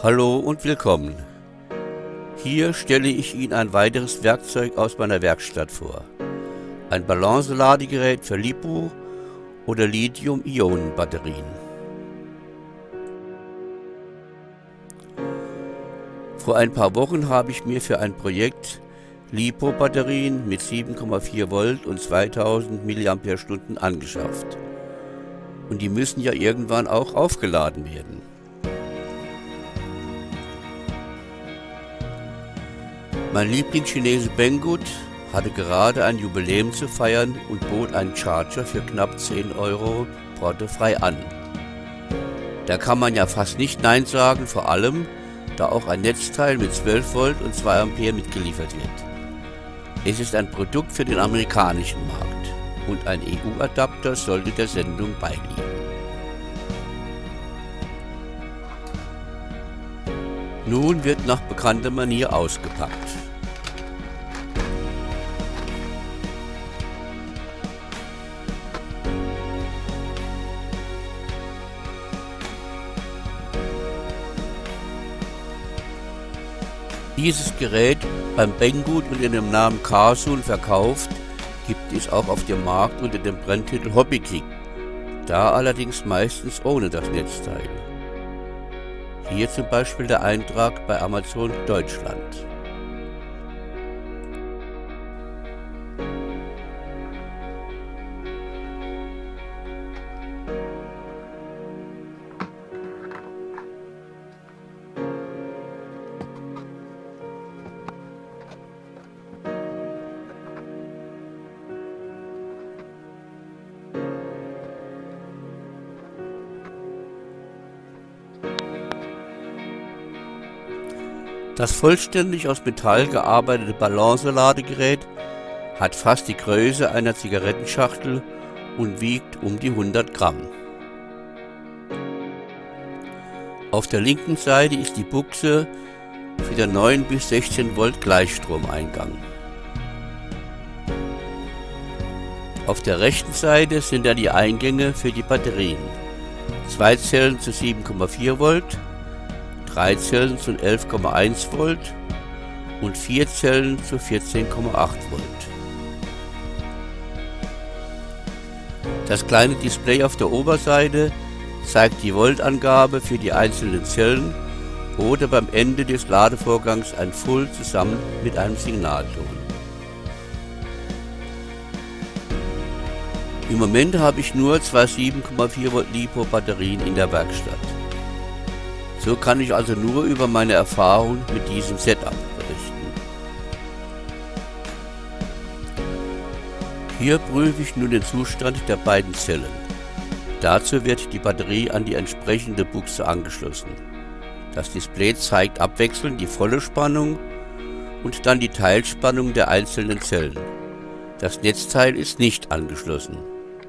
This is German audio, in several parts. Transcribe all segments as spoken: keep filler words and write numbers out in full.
Hallo und willkommen. Hier stelle ich Ihnen ein weiteres Werkzeug aus meiner Werkstatt vor. Ein Balanceladegerät für LiPo oder Lithium-Ionen-Batterien. Vor ein paar Wochen habe ich mir für ein Projekt LiPo-Batterien mit sieben Komma vier Volt und zweitausend Milliampere-Stunden angeschafft. Und die müssen ja irgendwann auch aufgeladen werden. Mein Lieblingschinese Banggood hatte gerade ein Jubiläum zu feiern und bot einen Charger für knapp zehn Euro portofrei an. Da kann man ja fast nicht Nein sagen, vor allem, da auch ein Netzteil mit zwölf Volt und zwei Ampere mitgeliefert wird. Es ist ein Produkt für den amerikanischen Markt und ein E U-Adapter sollte der Sendung beiliegen. Nun wird nach bekannter Manier ausgepackt. Dieses Gerät beim Banggood unter dem Namen Carsoon verkauft, gibt es auch auf dem Markt unter dem Brenntitel Hobbykick, da allerdings meistens ohne das Netzteil. Hier zum Beispiel der Eintrag bei Amazon Deutschland. Das vollständig aus Metall gearbeitete Balanceladegerät hat fast die Größe einer Zigarettenschachtel und wiegt um die hundert Gramm. Auf der linken Seite ist die Buchse für den neun bis sechzehn Volt Gleichstromeingang. Auf der rechten Seite sind dann die Eingänge für die Batterien. Zwei Zellen zu sieben Komma vier Volt, drei Zellen zu elf Komma eins Volt und vier Zellen zu vierzehn Komma acht Volt. Das kleine Display auf der Oberseite zeigt die Voltangabe für die einzelnen Zellen oder beim Ende des Ladevorgangs ein Full zusammen mit einem Signalton. Im Moment habe ich nur zwei sieben Komma vier Volt LiPo Batterien in der Werkstatt. So kann ich also nur über meine Erfahrung mit diesem Setup berichten. Hier prüfe ich nun den Zustand der beiden Zellen. Dazu wird die Batterie an die entsprechende Buchse angeschlossen. Das Display zeigt abwechselnd die volle Spannung und dann die Teilspannung der einzelnen Zellen. Das Netzteil ist nicht angeschlossen.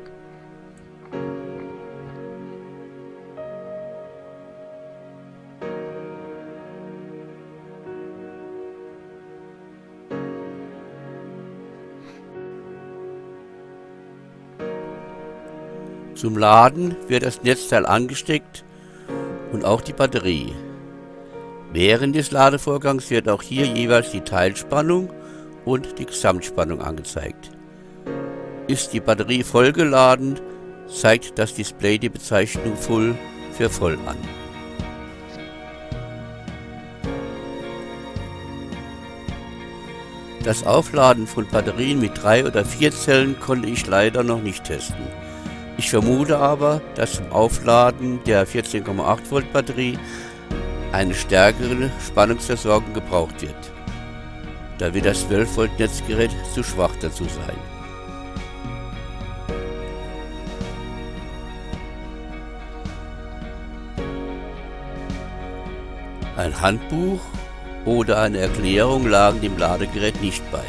Zum Laden wird das Netzteil angesteckt und auch die Batterie. Während des Ladevorgangs wird auch hier jeweils die Teilspannung und die Gesamtspannung angezeigt. Ist die Batterie vollgeladen, zeigt das Display die Bezeichnung Full für voll an. Das Aufladen von Batterien mit drei oder vier Zellen konnte ich leider noch nicht testen. Ich vermute aber, dass zum Aufladen der vierzehn Komma acht Volt Batterie eine stärkere Spannungsversorgung gebraucht wird. Da wird das zwölf Volt Netzgerät zu schwach dazu sein. Ein Handbuch oder eine Erklärung lagen dem Ladegerät nicht bei.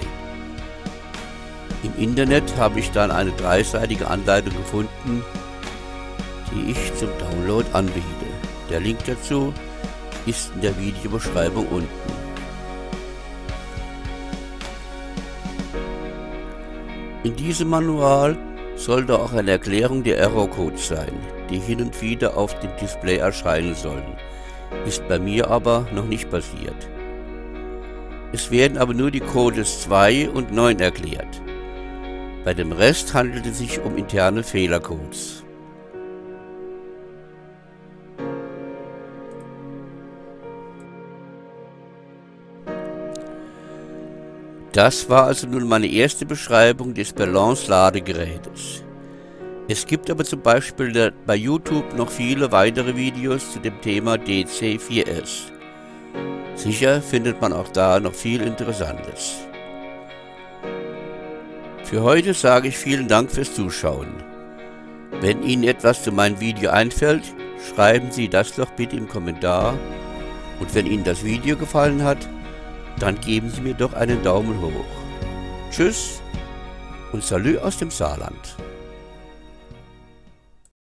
Im Internet habe ich dann eine dreiseitige Anleitung gefunden, die ich zum Download anbiete. Der Link dazu ist in der Videobeschreibung unten. In diesem Manual sollte auch eine Erklärung der Errorcodes sein, die hin und wieder auf dem Display erscheinen sollen. ist bei mir aber noch nicht passiert. Es werden aber nur die Codes zwei und neun erklärt. Bei dem Rest handelt es sich um interne Fehlercodes. Das war also nun meine erste Beschreibung des Balance-Ladegerätes. Es gibt aber zum Beispiel bei YouTube noch viele weitere Videos zu dem Thema D C vier S. Sicher findet man auch da noch viel Interessantes. Für heute sage ich vielen Dank fürs Zuschauen. Wenn Ihnen etwas zu meinem Video einfällt, schreiben Sie das doch bitte im Kommentar. Und wenn Ihnen das Video gefallen hat, dann geben Sie mir doch einen Daumen hoch. Tschüss und Salü aus dem Saarland.